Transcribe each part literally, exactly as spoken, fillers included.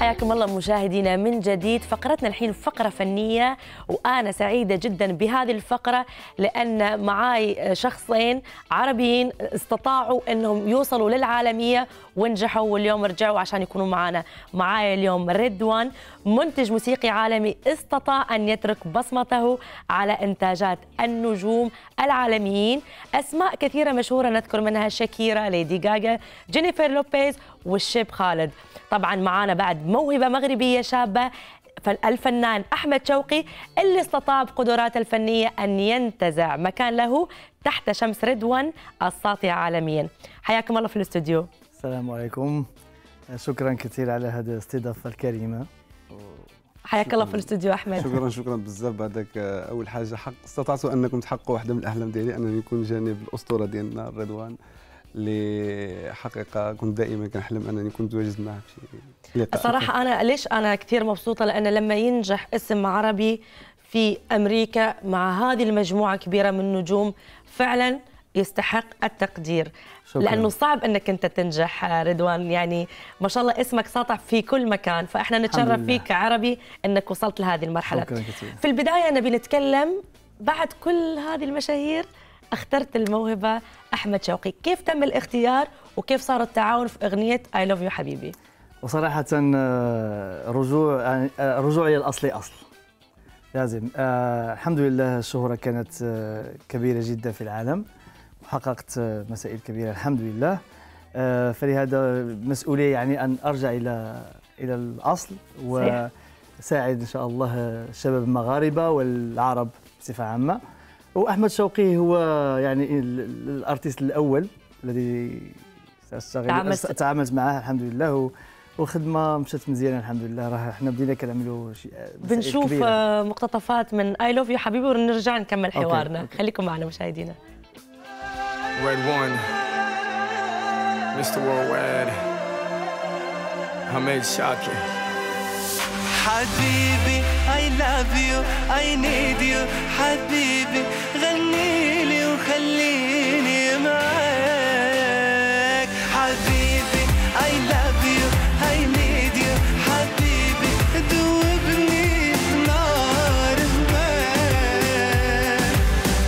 حياكم الله مشاهدينا من جديد. فقرتنا الحين فقرة فنية، وأنا سعيدة جدا بهذه الفقرة لأن معاي شخصين عربيين استطاعوا أنهم يوصلوا للعالمية ونجحوا، واليوم رجعوا عشان يكونوا معنا. معاي اليوم رضوان، منتج موسيقي عالمي استطاع أن يترك بصمته على إنتاجات النجوم العالميين، أسماء كثيرة مشهورة نذكر منها شاكيرا، ليدي غاغا، جينيفر لوبيز والشيب خالد. طبعا معانا بعد موهبة مغربية شابة، الفنان أحمد شوقي اللي استطاع بقدراته الفنية أن ينتزع مكان له تحت شمس رضوان الساطعة عالميا. حياكم الله في الاستوديو. السلام عليكم، شكرا كثير على هذه الاستضافة الكريمة. حياك الله في الاستوديو أحمد. شكرا شكرا بزاف. بعدك أول حاجة حق استطعتوا أنكم تحققوا واحدة من الأحلام ديالي، أنني نكون جانب الأسطورة ديالنا رضوان، اللي حقيقة كنت دائما كنحلم أنني كنت واجد معه في لقاء. صراحة أنا ليش أنا كثير مبسوطة، لأن لما ينجح اسم عربي في أمريكا مع هذه المجموعة كبيرة من النجوم فعلا يستحق التقدير. شكرا. لأنه صعب أنك أنت تنجح رضوان، يعني ما شاء الله اسمك ساطع في كل مكان، فإحنا نتشرف فيك كعربي أنك وصلت لهذه المرحلة. شكرا كثير. في البداية نبي نتكلم، بعد كل هذه المشاهير اخترت الموهبة أحمد شوقي، كيف تم الاختيار وكيف صار التعاون في أغنية I love you حبيبي؟ وصراحة رجوع رجوع إلى الأصل أصل لازم. الحمد لله الشهرة كانت كبيرة جدا في العالم وحققت مسائل كبيرة الحمد لله، فلهذا مسؤولية يعني أن أرجع إلى إلى الأصل وساعد إن شاء الله الشباب المغاربة والعرب بصفة عامة. وأحمد شوقي هو يعني الارتيست الأول الذي تعاملت معه الحمد لله، والخدمة مشات مزيانة الحمد لله. راه احنا بدينا كنعملوا شي بنشوف كبيرة. مقتطفات من I love you حبيبي ونرجع نكمل حوارنا. أوكي. خليكم معنا مشاهدينا. Red One, Mister Worldwide, Hamed Shakir. حبيبي I love you I need you حبيبي غنيلي وخليني معاك. حبيبي I love you I need you حبيبي دوبني في نار هواك.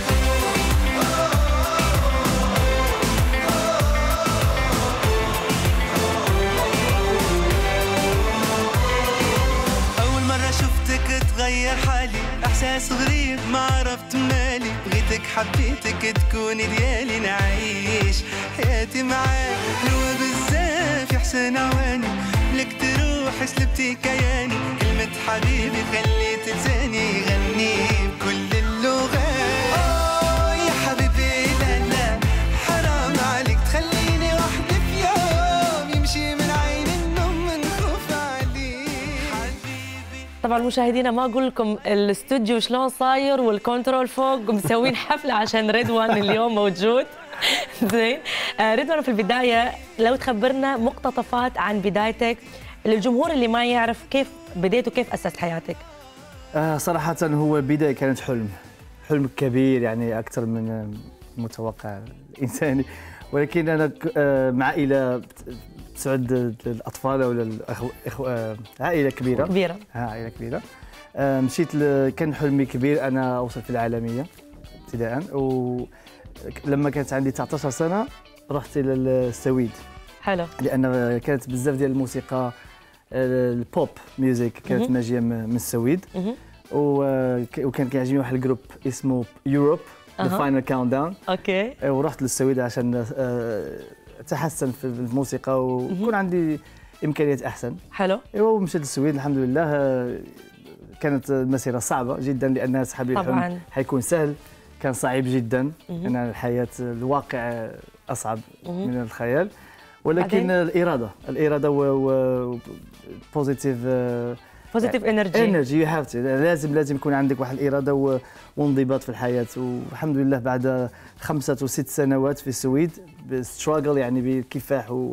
أول مرة شفتك تغير حالي، إحساس غريب ما عرفت مالي، بغيتك حبيتك تكوني ديالي، نعيش حياتي معاك. حلوة بزاف يا حسن عواني، لك تروح سلبتي كياني، كلمة حبيبي خليت لساني يغني بكل اللغات. أوه يا حبيبي لا لا حرام عليك تخليني وحدي في يوم يمشي من عين النوم من خوف عليك حبيبي. طبعا مشاهدينا ما اقول لكم الاستوديو شلون صاير والكنترول فوق مسوين حفله عشان رضوان اليوم موجود. زين رضوان، في البدايه لو تخبرنا مقتطفات عن بدايتك للجمهور اللي ما يعرف كيف بديت وكيف اسست حياتك. آه صراحه هو البدايه كانت حلم حلم كبير، يعني اكثر من المتوقع الانساني، ولكن انا مع عائله تسعد الاطفال ولا الاخوه، عائله كبيره كبيره عائله كبيره. مشيت ل... كان حلمي كبير انا اوصل في العالميه ابتداء، ولما كانت عندي تسعة عشر سنه رحت الى السويد. حلو. لان كانت بزاف ديال الموسيقى البوب ميوزك كانت ماجيه من السويد، وكان كيعجبني واحد الجروب اسمه يوروب ذا فاينل كاونت داون. اوكي. ورحت للسويد عشان اتحسن في الموسيقى ويكون عندي امكانيات احسن. حلو. ومشيت للسويد الحمد لله. كانت المسيره صعبه جدا لان سحب لي الحلم حيكون سهل، كان صعب جدا لان الحياه الواقع اصعب من الخيال، ولكن الاراده الاراده و بوزيتيف بوزيتيف انرجي انرجي يو هاف تو، لازم لازم يكون عندك واحد الاراده وانضباط في الحياه. والحمد لله بعد خمسة وست سنوات في السويد بستراجل يعني بالكفاح و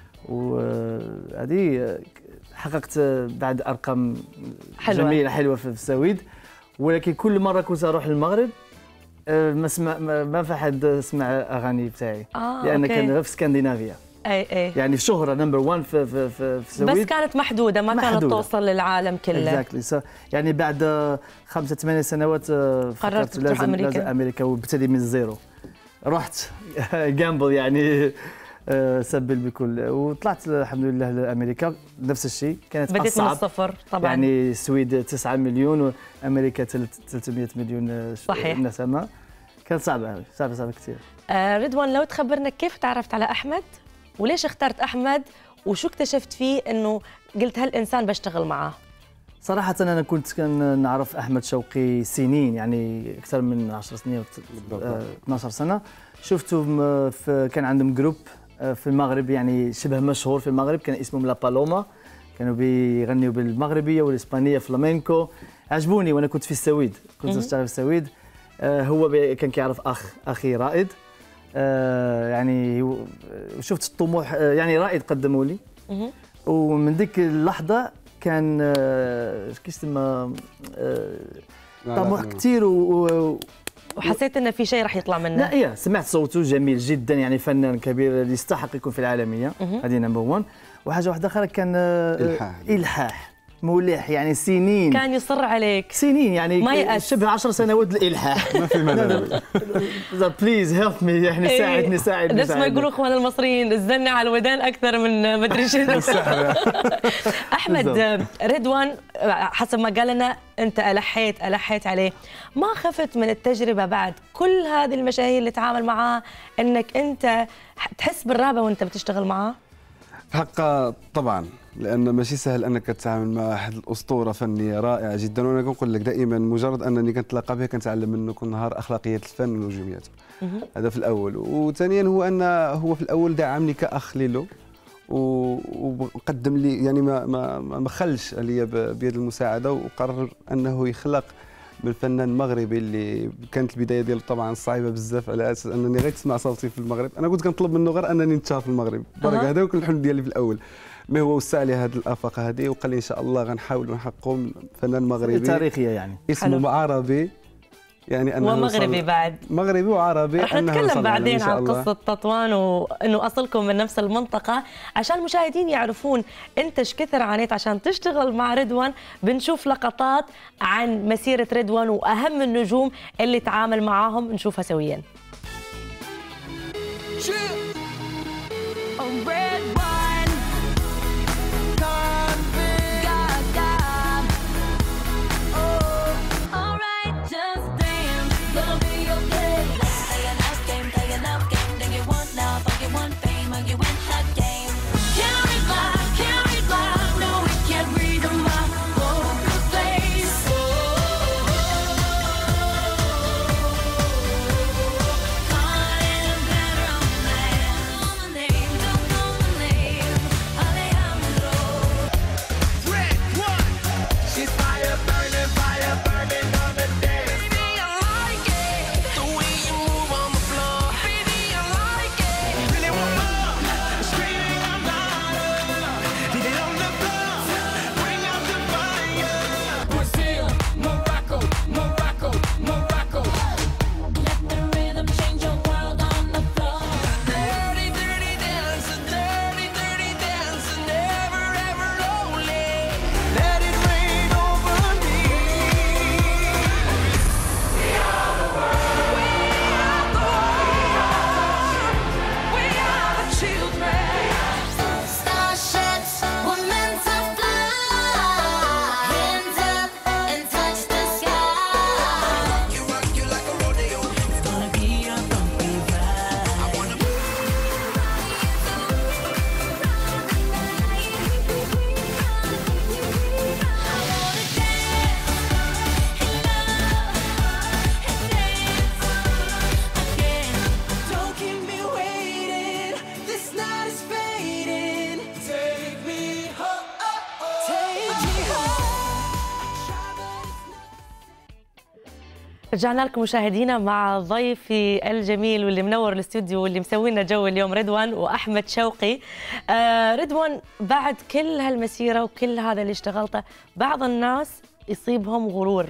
وهذه حققت بعد ارقام حلوة. جميله حلوه في السويد، ولكن كل مره كنت اروح للمغرب ما سمع ما في حد سمع اغاني بتاعي. آه، لان أوكي. كان في اسكندنافيا. اي اي يعني شهره نمبر واحد في في في, في بس السويد. كانت محدوده ما محدودة. كانت توصل للعالم كله. exactly. so يعني بعد خمسة ثمانية سنوات قررت تروح لازم أمريكا. لازم امريكا وابتدي من الزيرو. رحت جامبل يعني سبل بكل وطلعت الحمد لله لامريكا. نفس الشيء كانت بديت اصعب من الصفر طبعا. يعني السويد تسعة مليون وامريكا ثلاثمئة مليون صحيح. نسمه. كانت صعبه صعبه صعبه كثير. آه رضوان، لو تخبرنا كيف تعرفت على احمد وليش اخترت احمد وشو اكتشفت فيه انه قلت هالانسان بشتغل معاه؟ صراحة أنا كنت كان نعرف أحمد شوقي سنين يعني أكثر من عشر سنين أو اثناش سنة. شفته في كان عندهم جروب في المغرب يعني شبه مشهور في المغرب كان اسمهم لا بالوما. كانوا بيغنيوا بالمغربية والإسبانية فلامينكو. عجبوني وأنا كنت في السويد كنت أشتغل في السويد. هو كان كيعرف أخ أخي رائد يعني شفت الطموح يعني رائد قدموا لي. ومن ذيك اللحظة كان كيف تسمى طموح كثير و وحسيت انه في شيء راح يطلع منه. لا يا سمعت صوته جميل جدا يعني فنان كبير يستحق يكون في العالميه. هذه نمبر واحد. وحاجه واحده اخرى كان الحاح الحاح ملح يعني سنين كان يصر عليك سنين يعني ما يأس. شبه عشر سنوات الالحاح. ما في مانع. بليز هيلب مي يعني ساعدني ساعدني نفس ما يقولوا اخوان المصريين الزنة على الودان اكثر من مدري شنو. احمد رضوان حسب ما قال لنا انت الحيت الحيت عليه، ما خفت من التجربه بعد كل هذه المشاهير اللي تعامل معاه انك انت تحس بالرهبه وانت بتشتغل معاه؟ حقا طبعا، لان ماشي سهل انك تتعامل مع واحد الاسطوره فنيه رائعه جدا. وانا كنقول لك دائما مجرد انني كنتلاقى به كنتعلم منه كل نهار اخلاقيات الفن ونجومياته. هذا في الاول. وثانيا هو ان هو في الاول دعمني كاخ ليلو وقدم لي يعني ما ما ما خلش عليا بيد المساعده وقرر انه يخلق من الفنان المغربي اللي كانت البدايه ديالو طبعا صعيبه بزاف على اساس انني غير تسمع صوتي في المغرب. انا كنت كنطلب منه غير انني نتشهر في المغرب. برك هذا كل الحلم ديالي في الاول. ما هو وسع لي هذه الافاق هذه وقال لي ان شاء الله غنحاولوا نحققوا فنان مغربي تاريخيه يعني اسمه عربي يعني انه ومغربي بعد مغربي وعربي. رح نتكلم بعدين عن قصه تطوان وانه اصلكم من نفس المنطقه عشان المشاهدين يعرفون انت ايش كثر عانيت عشان تشتغل مع رضوان. بنشوف لقطات عن مسيره رضوان واهم النجوم اللي تعامل معاهم نشوفها سويا. رجعنا لكم مشاهدينا مع ضيفي الجميل واللي منور الاستوديو واللي مسوي لنا جو اليوم رضوان واحمد شوقي. آه رضوان، بعد كل هالمسيره وكل هذا اللي اشتغلته بعض الناس يصيبهم غرور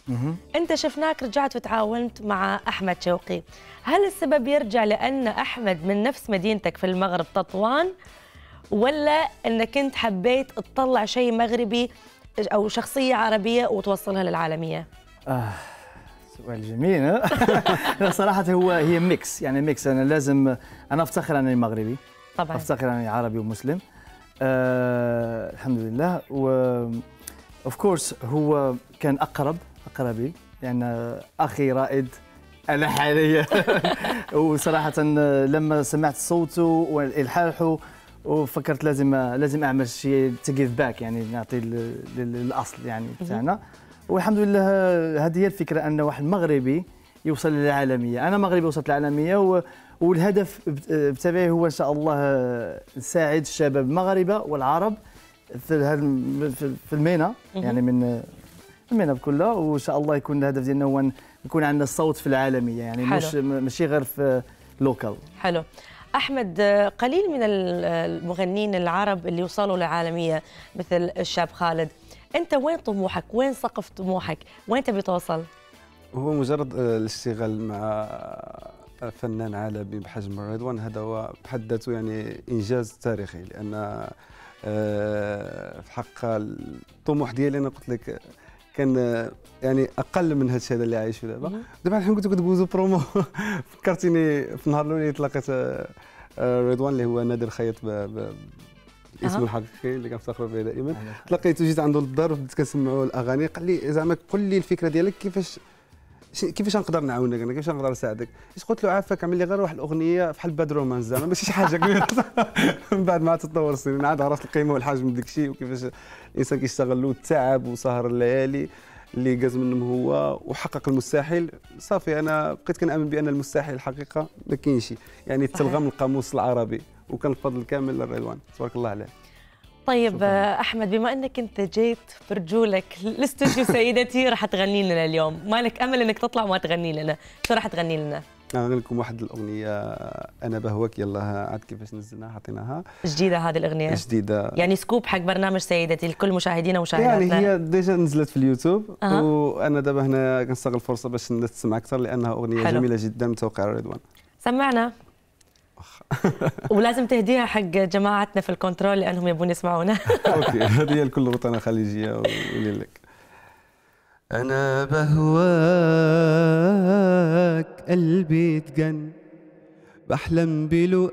أنت شفناك رجعت وتعاونت مع أحمد شوقي، هل السبب يرجع لأن أحمد من نفس مدينتك في المغرب تطوان، ولا أنك أنت حبيت تطلع شيء مغربي أو شخصية عربية وتوصلها للعالمية؟ آه سؤال جميل. ها؟ صراحة هو هي ميكس، يعني ميكس. أنا لازم أنا أفتخر أنني مغربي طبعا، أفتخر أنني عربي ومسلم آه الحمد لله. و اوف كورس هو كان أقرب أقرب لي، لأن أخي رائد أنا حاليا. وصراحة لما سمعت صوته والإلحاح وفكرت لازم لازم أعمل شيء تجيف باك، يعني نعطي للأصل يعني بتاعنا. والحمد لله هذه هي الفكرة، أن واحد مغربي يوصل للعالمية. أنا مغربي وصلت للعالمية، والهدف بتاعي هو إن شاء الله نساعد الشباب المغاربة والعرب في في المينا، يعني من المينا كلها. وإن شاء الله يكون الهدف ديالنا هو يكون عندنا الصوت في العالمية، يعني حلو. مش ماشي غير في لوكال. حلو. أحمد، قليل من المغنيين العرب اللي وصلوا للعالمية مثل الشاب خالد. أنت وين طموحك؟ وين سقف طموحك؟ وين تبي توصل؟ هو مجرد الاشتغال مع فنان عالمي بحجم رضوان، هذا هو بحد ذاته يعني إنجاز تاريخي، لأن في حق الطموح ديالي أنا قلت لك كان يعني اقل من هذا الشيء هذا اللي عايشه دابا. دابا الحين كنتو كتدوزو برومو. فكرتيني في النهار الاول اللي تلاقيت رضوان اللي هو نادر خيط اسمه الحقيقي اللي كنفتخر به دائما. تلاقيت وجيت عنده للدار وبديت كنسمعوا الاغاني، قال لي زعما قول لي الفكره ديالك كيفاش كيفاش نقدر نعاونك انا، كيفاش نقدر نساعدك. قلت له عافاك اعمل لي غير واحد الاغنيه بحال باد رومانس، زعما ماشي شي حاجه كبيره. من بعد ما تطور السنين عاد عرفت القيمه والحجم من داك الشيء، وكيفاش الانسان كيشتغل له التعب وسهر الليالي اللي جاز منهم هو وحقق المستحيل. صافي انا بقيت كنامن بان المستحيل الحقيقه ما كاينش، يعني تلغى من القاموس العربي، وكان الفضل كامل للرضوان تبارك الله عليه. طيب شكرا. احمد، بما انك انت جيت برجولك الاستوديو سيدتي راح تغني لنا اليوم، مالك امل انك تطلع وما تغني لنا، شو راح تغني لنا؟ نغني لكم واحد الاغنيه انا بهواك، يلا عاد كيفاش نزلناها حطيناها جديده هذه الاغنيه جديده، يعني سكوب حق برنامج سيدتي لكل مشاهدينا ومشاهداتنا. يعني هي ديجا نزلت في اليوتيوب. أه. وانا دابا هنا كنستغل الفرصه باش الناس تسمع اكثر، لانها اغنيه حلو. جميله جدا من توقيع رضوان. سمعنا. ولازم تهديها حق جماعتنا في الكنترول لانهم يبون يسمعونا. اوكي، هذه لكل وطنه خليجيه ولك. انا بهواك قلبي تجن، بحلم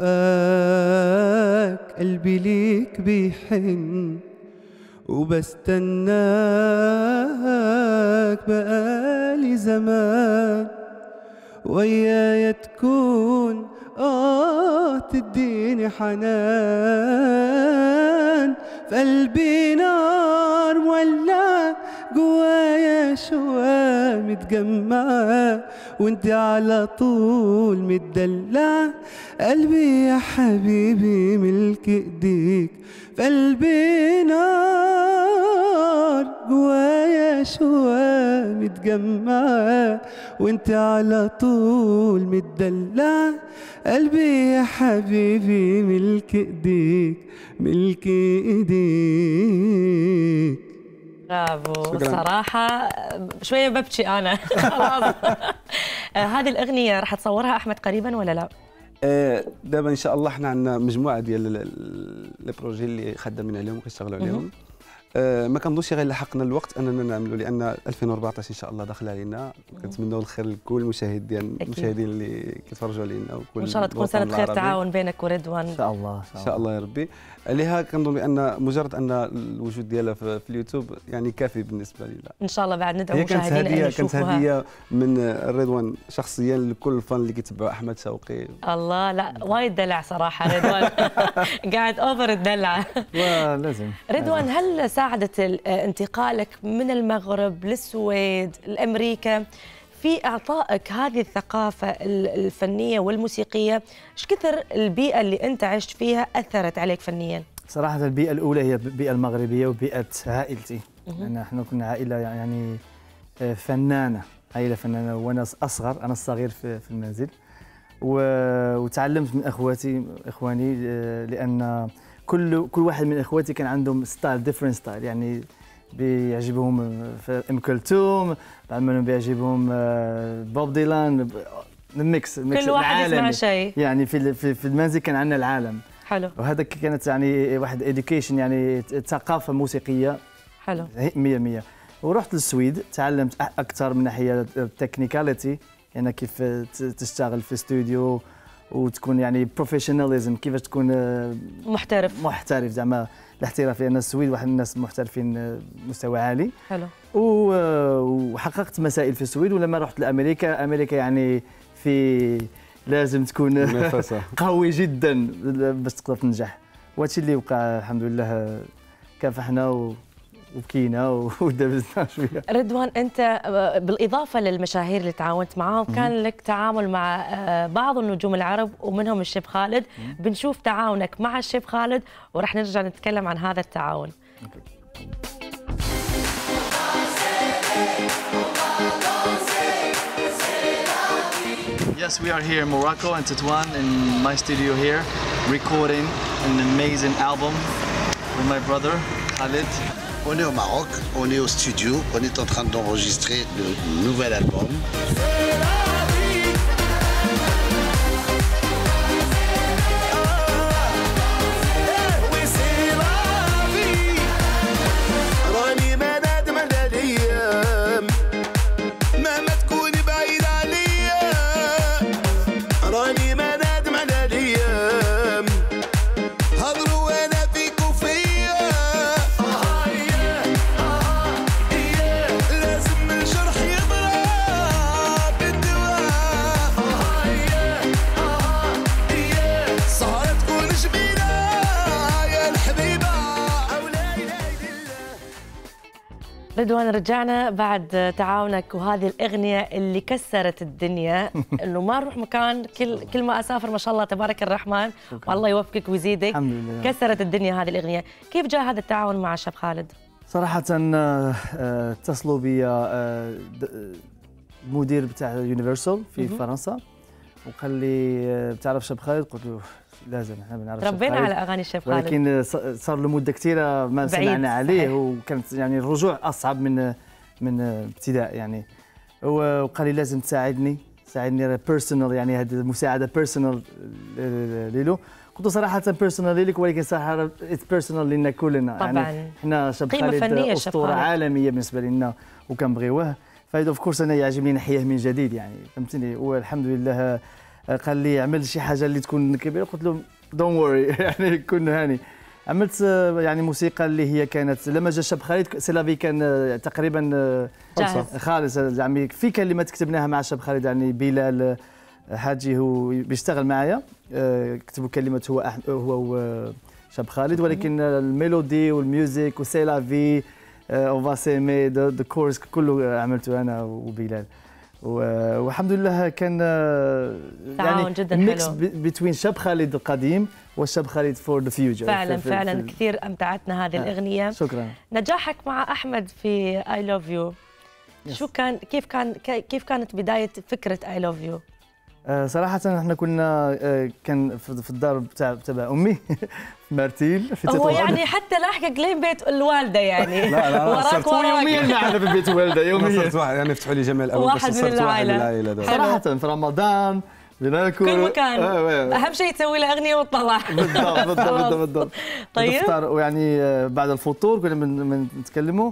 بلقاك قلبي ليك بيحن، وبستناك بقالي زمان، ويايا تكون آه تديني حنان، في قلبي نار مولع جوايا شواء متجمعة، وانت على طول متدلع، قلبي يا حبيبي ملك ايديك، في قلبي نار جوايا شواء متجمعة، وانت على طول متدلع، قلبي يا حبيبي ملك ايديك ملك ايديك. برافو. صراحة شوية ببكي أنا. خلاص. هذه الأغنية راح تصورها أحمد قريبا ولا لا؟ دابا إن شاء الله احنا عندنا مجموعة ديال لي بروجي اللي خدامين عليهم وكنشتغلوا عليهم. ما كنظنش غيلحقنا الوقت اننا نعملوا، لان ألفين وأربعطاش ان شاء الله داخل علينا. كنتمناو الخير لكل المشاهد ديال المشاهدين اللي كيتفرجوا علينا، وكل ان شاء الله تكون سنه خير تعاون بينك ورضوان. ان شاء الله ان شاء الله يا ربي. عليها كنظن بان مجرد ان الوجود ديالها في اليوتيوب يعني كافي بالنسبه لنا. ان شاء الله بعد ندعو مشاهدينا اللي يشوفوها. كانت هديه من رضوان شخصيا لكل الفن اللي كيتبعوا احمد شوقي. الله، لا وايد دلع صراحه رضوان. قاعد اوفر الدلع. لازم. رضوان، هل ساعدت انتقالك من المغرب للسويد لامريكا في اعطائك هذه الثقافه الفنيه والموسيقيه؟ ايش كثر البيئه اللي انت عشت فيها اثرت عليك فنيا؟ صراحه البيئه الاولى هي البيئه المغربيه وبيئه عائلتي. يعني احنا كنا عائله يعني فنانه، عائله فنانه، وانا اصغر انا الصغير في المنزل، وتعلمت من اخواتي اخواني، لان كل كل واحد من اخواتي كان عندهم ستايل ديفرنت ستايل، يعني بيعجبهم في ام كلثوم، بعض منهم بيعجبهم بوب ديلان، الميكس الميكس كل واحد يسمع العالمي. شيء. يعني في في في المنزل كان عندنا العالم. حلو. وهذا كانت يعني واحد اديوكيشن، يعني ثقافه موسيقيه. حلو. مية مية. ورحت للسويد تعلمت اكثر من ناحيه التكنيكاليتي، يعني كيف تشتغل في استوديو وتكون يعني بروفيشناليزم، كيفاش تكون محترف محترف زعما الاحتراف، لان السويد واحد الناس محترفين مستوى عالي. حلو. وحققت مسائل في السويد. ولما رحت لامريكا، امريكا يعني في لازم تكون قوي جدا باش تقدر تنجح، وهادشي اللي وقع الحمد لله. كافحنا وبكينا ودبزنا شويه. رضوان، انت بالاضافه للمشاهير اللي تعاونت معاهم كان لك تعامل مع بعض النجوم العرب ومنهم الشيف خالد. بنشوف تعاونك مع الشيف خالد ورح نرجع نتكلم عن هذا التعاون. Yes, we are here in Morocco and Tétouan in my studio here, recording an amazing album with my brother Khalid. On est au Maroc, on est au studio, on est en train d'enregistrer le nouvel album. رضوان، رجعنا بعد تعاونك وهذه الأغنية اللي كسرت الدنيا. إنه ما نروح مكان، كل كل ما أسافر ما شاء الله تبارك الرحمن، والله يوفقك ويزيدك. الحمد لله. كسرت الدنيا هذه الأغنية. كيف جاء هذا التعاون مع الشيف خالد؟ صراحة اتصلوا بي المدير بتاع يونيفرسال في فرنسا وقال لي بتعرف شيف خالد؟ قلت له لازم، احنا بنعرف شيف خالد. ربينا على اغاني الشيف خالد، ولكن صار له مده كثيره ما سمعنا عليه، وكانت يعني الرجوع اصعب من من ابتداء يعني. وقال لي لازم تساعدني ساعدني بيرسونال، يعني هذه المساعده بيرسونال له. قلت له صراحه بيرسونال لك، ولكن صراحه بيرسونال لنا كلنا. طبعا يعني احنا شيف خالد اسطوره عالميه بالنسبه لنا وكنبغيوه. فاذا اوف كورس انا يعجبني نحياه من جديد يعني، فهمتني. والحمد لله قال لي اعمل شي حاجه اللي تكون كبيره. قلت له دون وري يعني كن هاني. عملت يعني موسيقى اللي هي كانت لما جا الشاب خالد سلافي كان تقريبا خالص يعني، في كلمات كتبناها مع الشاب خالد. يعني بلال حاجي هو بيشتغل معايا، كتبوا كلمات هو هو شاب خالد، ولكن الميلودي والميوزك وسيلافي اون سيمي ذا كورس كله عملته انا وبلال. والحمد لله كان تعاون جدا ميكس حلو بين شاب خالد القديم والشاب خالد فور ذا فيوتشر. فعلا في فعلا في كثير امتعتنا هذه الاغنيه. شكرا. نجاحك مع احمد في اي لاف يو، شو كان كيف كان كيف كانت بدايه فكره اي لاف يو؟ صراحة احنا كنا كان في الدار بتاع تبع امي في مارتيل في هو يعني حتى لاحقك لين بيت الوالده يعني. لا لا وراك وراك يوميا معنا في بيت الوالده يوميا. صرت واحد يعني فتحوا لي جميع الابواب، واحد من العائله صراحة في رمضان بناكل كل مكان. آه اهم شيء تسوي له اغنيه وتطلع. بالضبط بالضبط بالضبط. طيب ويعني بعد الفطور كنا بنتكلموا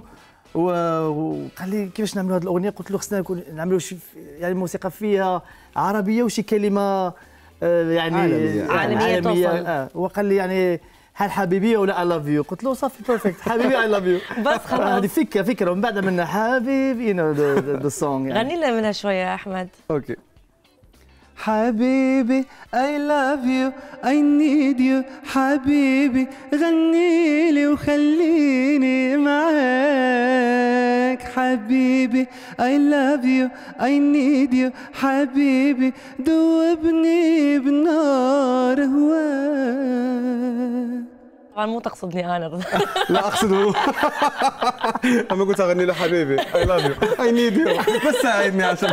وقال لي كيفاش نعملوا هذه الاغنيه. قلت له خصنا نعملوا شي يعني موسيقى فيها عربيه وشي كلمه يعني عالميه, عالمية توصل. آه وقال لي يعني هل حبيبي ولا اي لاف يو؟ قلت له صافي بيرفكت حبيبي اي لاف يو. بس خلاص هذه فكره فكره ومن بعد منها حبيبي نو ذا سونغ. غني لنا منها شويه يا احمد. اوكي. حبيبي I love you I need you حبيبي غني لي وخليني معاك حبيبي I love you I need you حبيبي دوبني بنار هواك. طبعا مو تقصدني انا. لا اقصده. اما كنت اغني له حبيبي اي لاف يو اي نيد يو، بس ساعدني عشان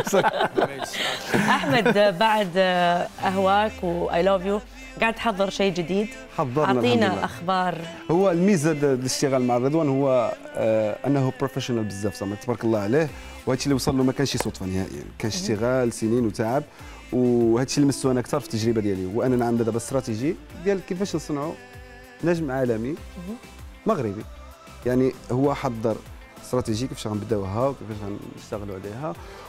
احمد بعد اهواك واي لاف يو قاعد تحضر شيء جديد، حضرنا. اعطينا اخبار. هو الميزه الاشتغال مع رضوان هو آه انه بروفيشنال بزاف زعما تبارك الله عليه، وهذا الشيء اللي وصل له ما كانش صدفه نهائيا، كان اشتغال سنين وتعب، وهذا الشيء اللي لمسته انا اكثر في التجربه ديالي، وانا عندنا دابا استراتيجي ديال كيفاش نصنعوا نجم عالمي مغربي. يعني هو حضر استراتيجي كيفاش غنبداوها وكيفاش غنشتغلوا عليها،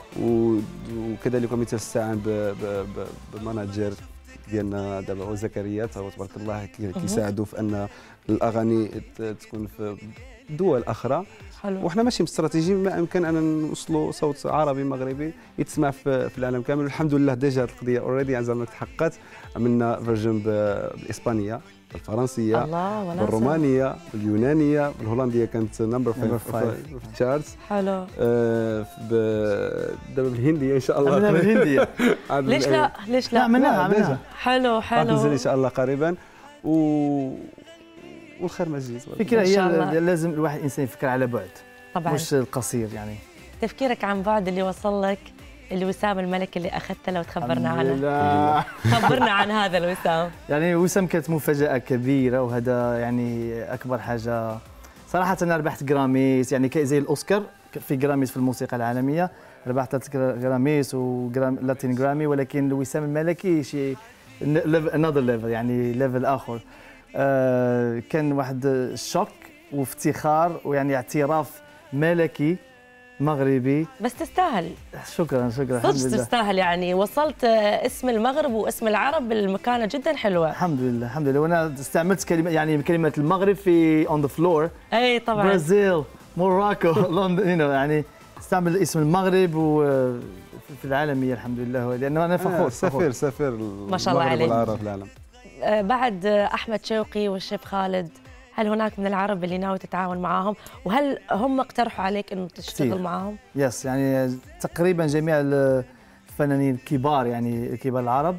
وكذلك يتستعان بماناجر ديالنا دابا هو زكريا، هو تبارك الله كيساعدوا في ان الاغاني تكون في دول اخرى. حلو. وحنا ماشيين باستراتيجي ما امكن ان نوصلوا صوت عربي مغربي يتسمع في, في العالم كامل. والحمد لله ديجا هذه القضيه اوريدي زعما تحققت. عملنا فيرجن بالاسبانيه، بالفرنسيه، بالرومانيه، باليونانيه، بالهولنديه كانت نمبر خمسة في الشارتس. حلو. آه دابا بالهنديه ان شاء الله. بالهنديه. ليش لا؟ ليش لا؟ عملناها عملناها. حلو حلو. تنزل ان شاء الله قريبا و والخير مجيد. فكرة هي لازم الواحد الانسان يفكر على بعد طبعا، مش القصير. يعني تفكيرك عن بعد اللي وصل لك الوسام الملك اللي اخذته، لو تخبرنا عنه. خبرنا عن هذا الوسام. يعني وسام كانت مفاجأة كبيرة، وهذا يعني أكبر حاجة صراحة. أنا ربحت جراميس، يعني زي الأوسكار في جراميس في الموسيقى العالمية، ربحت ثلاث جراميس ولاتين جرامي، ولكن الوسام الملكي شيء another level، يعني ليفل آخر. آه كان واحد شوك وافتخار ويعني اعتراف ملكي مغربي. بس تستاهل. شكرا شكرا. صدق تستاهل، يعني وصلت اسم المغرب واسم العرب بالمكانه جدا حلوه. الحمد لله الحمد لله. وانا استعملت كلمه يعني كلمه المغرب في اون ذا فلور. اي طبعا. برازيل، موراكو، لندن، يعني استعمل اسم المغرب وفي العالميه الحمد لله، لانه انا فخور. سفير سفير ما شاء الله عليك. والعرب في العالم. بعد احمد شوقي والشيف خالد، هل هناك من العرب اللي ناوي تتعاون معاهم؟ وهل هم اقترحوا عليك انه تشتغل كتير معاهم؟ يس، يعني تقريبا جميع الفنانين الكبار، يعني كبار العرب.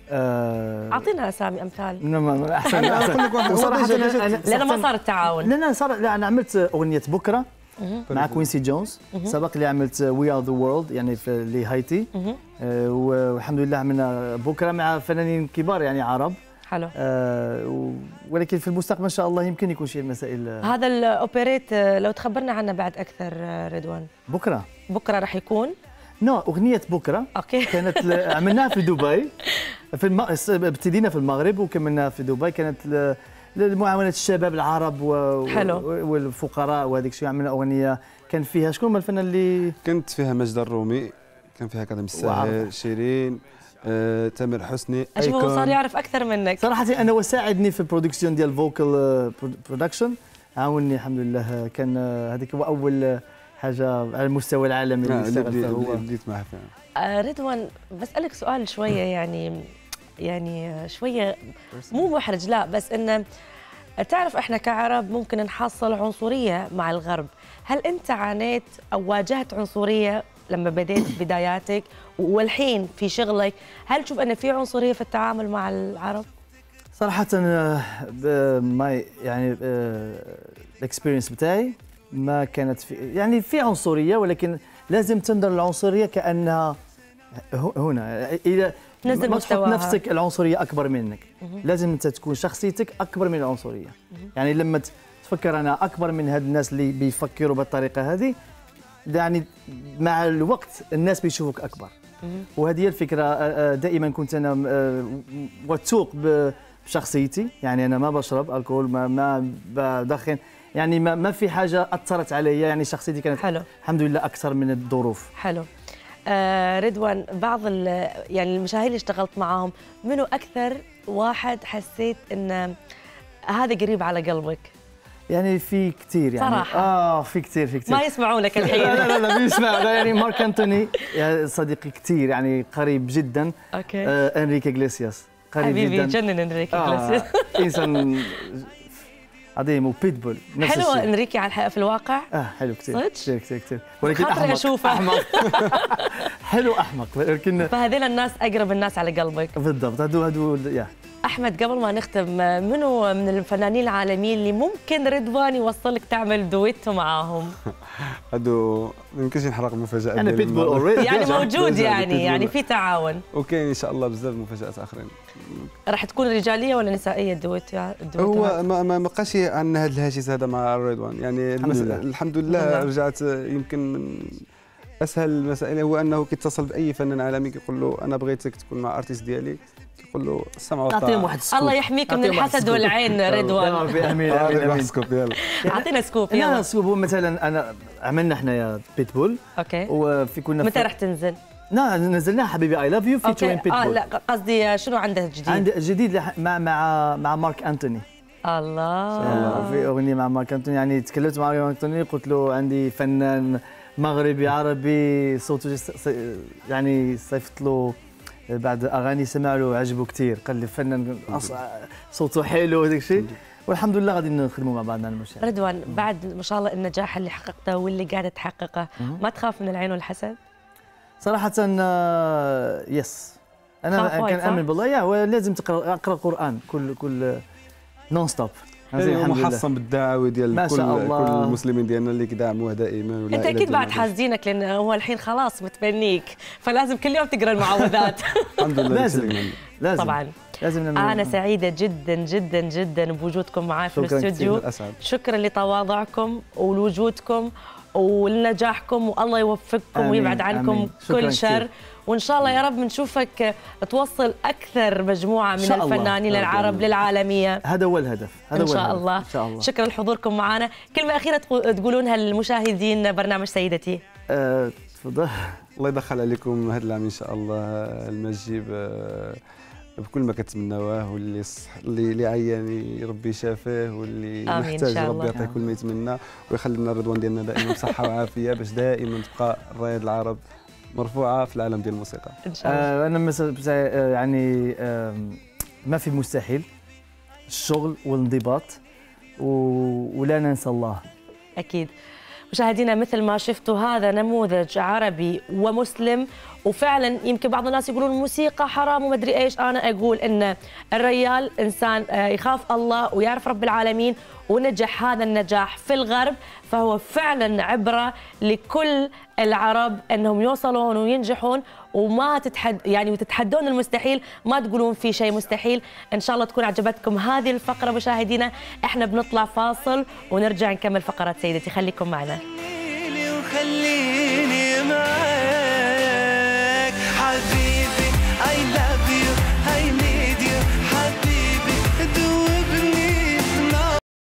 اعطينا اسامي امثال. نعم احسن احسن. صراحه لأن ما صار التعاون. لا لا صار. لا انا عملت اغنيه بكره مع كوينسي جونز، سبق لي عملت وي ار ذا وورلد يعني في لهايتي، والحمد لله عملنا بكره مع فنانين كبار يعني عرب. حلو. آه ولكن في المستقبل ان شاء الله يمكن يكون شيء مسائل. هذا الاوبريت لو تخبرنا عنه بعد اكثر رضوان. بكره بكره راح يكون نو اغنيه بكره. اوكي. كانت عملناها في دبي، في الم... ابتدينا في المغرب وكملنا في دبي. كانت لمعاونه الشباب العرب و... حلو. والفقراء وهذيك الشيء. عملنا اغنيه كان فيها شكون من الفنان اللي كانت فيها مجد الرومي، كان فيها كريم الساهر، شيرين، آه، تامر حسني. اشوف هو صار يعرف اكثر منك صراحه. انا وساعدني في البرودكسيون ديال فوكال برودكشن، عاونني الحمد لله. كان هذيك هو اول حاجه على المستوى العالمي اللي اشتغل فيها هو. بديت معه آه رضوان، بسالك سؤال شويه يعني يعني شويه مو محرج، لا بس انه تعرف احنا كعرب ممكن نحصل عنصريه مع الغرب. هل انت عانيت او واجهت عنصريه لما بديت بداياتك والحين في شغلك؟ هل تشوف ان في عنصريه في التعامل مع العرب؟ صراحه ماي يعني الاكسبيرينس بتاعي ما كانت في يعني في عنصريه، ولكن لازم تنظر للعنصريه كانها هنا. اذا نزل ما تحط نفسك العنصريه اكبر منك، لازم انت تكون شخصيتك اكبر من العنصريه. يعني لما تفكر انا اكبر من هاد الناس اللي بيفكروا بالطريقه هذه، يعني مع الوقت الناس بيشوفوك اكبر. وهذه هي الفكره. دائما كنت انا وثوق بشخصيتي، يعني انا ما بشرب الكحول، ما ما بدخن، يعني ما, ما في حاجه اثرت علي. يعني شخصيتي كانت حلو. الحمد لله اكثر من الظروف. حلو. آه رضوان، بعض يعني المشاهير اللي اشتغلت معاهم، منو اكثر واحد حسيت ان هذا قريب على قلبك؟ يعني في كثير يعني صراحة. اه في كثير في كثير ما يسمعونك الحين. لا لا لا بيسمع. يعني مارك أنتوني صديقي كثير، يعني قريب جدا. اوكي. آه انريكي إغليسياس قريب حبيبي جدا. جنن انريكي إغليسياس. آه انسان عظيم. وبيتبول نفس حلو الشيء. انريكي على الحقيقه في الواقع. اه حلو كثير صدق؟ كثير كثير كثير، ولكن خاطري احمق. اشوفه. احمق. حلو احمق، ولكن فهذول الناس اقرب الناس على قلبك. بالضبط. هذو هذو يا احمد قبل ما نختم، منو من الفنانين العالميين اللي ممكن رضوان يوصلك تعمل دويتو معاهم؟ هادو ما يمكنش نحرق مفاجآت. انا ديالي بيتبول المرة. اوريدي يعني موجود ديجا يعني بيتبول. يعني في تعاون. وكاين ان شاء الله بزاف مفاجآت اخرين. راح تكون رجاليه ولا نسائيه الدويتو؟ هو ما ما ما بقاش عندنا هذا الهاجس هذا مع رضوان، يعني الحمد لله. الحمد لله رجعت يمكن من اسهل المسائل هو انه كيتصل باي فنان عالمي كيقول له انا بغيتك تكون مع ارتيست ديالي، كيقول له السمع والطاعه. اعطيهم واحد سكوب. الله يحميك من أعطيهم واحد الحسد سكوب. والعين رضوان. يا ربي امين آه، امين واحد امين. سكوب يلا. اعطينا سكوب لا يلا. سكوب هو مثلا انا عملنا حنايا بيتبول اوكي. وفي كنا متى راح تنزل؟ لا نزلناها حبيبي اي لاف يو في توين اوكي. اه بيتبول. لا قصدي شنو عنده جديد؟ عندي جديد لح- مع مع مع مارك انتوني. الله. آه، في اغنيه مع مارك انتوني، يعني تكلمت مع مارك انتوني قلت له عندي فنان مغربي عربي صوته جس- ص- يعني صيفط له بعد اغاني سمع له عجبه كثير، قال لي فنان أص- صوته حلو وداك الشيء، والحمد لله غادي نخدموا مع بعضنا المشاهد. رضوان، بعد ما شاء الله النجاح اللي حققته واللي قاعده تحققه، ما تخاف من العين والحسد؟ صراحه آه، يس خاف انا وايد، كان صح؟ امن بالله، يا ولازم تقرا اقرا قران كل كل نون ستوب. يعني محصن بالدعوه ديال ما كل شاء الله. كل المسلمين ديالنا اللي كيدعموه دائما. انت والعائلة اكيد بعد ديالنا. حاسدينك لان هو الحين خلاص متبنيك، فلازم كل يوم تقرا المعوذات. الحمد لله لازم. نسلم منه. لازم طبعا. لازم نعمل. انا سعيده جدا جدا جدا بوجودكم معي في شكراً كثير، الاستوديو. الأسعد. شكرا لتواضعكم ولوجودكم ولنجاحكم، والله يوفقكم آمين، ويبعد عنكم آمين. شكراً كل شر كثير. وان شاء الله يا رب نشوفك توصل اكثر مجموعه من شاء الله. الفنانين العرب للعالميه هذا هو الهدف، هذا ان هو شاء الهدف. الله. ان شاء الله. شكرا لحضوركم معنا. كلمه اخيره تقو- تقولونها للمشاهدين برنامج سيدتي. آه، تفضل. الله يدخل عليكم هذا العام ان شاء الله المجيب آه، بكل ما كتمناوه، واللي صح اللي اللي عيان ربي شافاه، واللي آمين إن محتاج شاء ربي الله. يعطيه كل ما يتمنى، ويخلي لنا الرضوان ديالنا دائما بصحه وعافيه باش دائما تبقى رايه العرب مرفوعه في العالم ديال الموسيقى. ان شاء الله. آه، انا مثلا بتاع- آه، يعني آم، ما في مستحيل، الشغل والانضباط و- ولا ننسى الله. أكيد. مشاهدينا مثل ما شفتوا هذا نموذج عربي ومسلم، وفعلا يمكن بعض الناس يقولون الموسيقى حرام وما ادري ايش، انا اقول ان الرجال انسان آه، يخاف الله ويعرف رب العالمين، ونجح هذا النجاح في الغرب، فهو فعلا عبره لكل العرب انهم يوصلون وينجحون وما تتحد يعني وتتحدون المستحيل، ما تقولون في شيء مستحيل. ان شاء الله تكون عجبتكم هذه الفقره مشاهدينا، احنا بنطلع فاصل ونرجع نكمل فقرات سيدتي، خليكم معنا.